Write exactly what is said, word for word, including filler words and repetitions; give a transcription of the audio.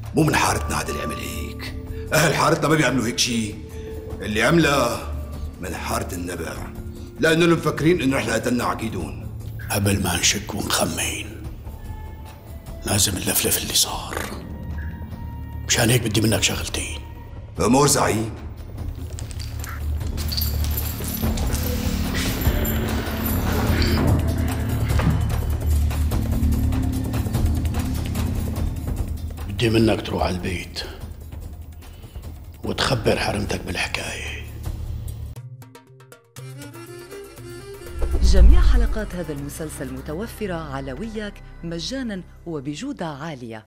مو من حارتنا هذا اللي عمل هيك. اهل حارتنا ما بيعملوا هيك شيء. اللي عمله من حارة النبع، لانه مفكرين انه رح قتلنا عقيدون. قبل ما نشك ونخمن لازم نلفلف اللي صار. مشان هيك بدي منك شغلتين. امور زعيم. بدي منك تروح على البيت وتخبر حرمتك بالحكاية. جميع حلقات هذا المسلسل متوفرة على وياك مجانا وبجودة عالية.